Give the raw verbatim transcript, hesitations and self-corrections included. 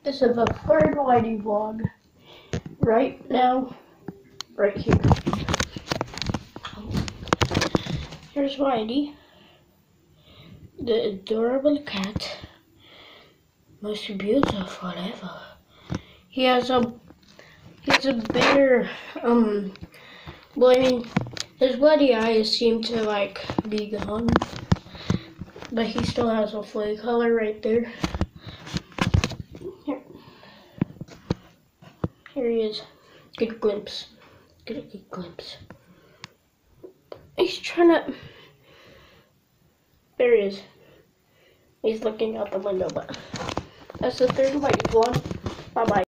This is the third Whitey vlog. Right now, right here. Here's Whitey, the adorable cat, most beautiful ever. He has a he has a better um. Well, I mean, his Whitey eyes seem to like be gone, but he still has a flea color right there. Here, here he is. Good glimpse. Get a good glimpse. He's trying to. There he is. He's looking out the window, but that's the third Whitey vlog. Bye bye.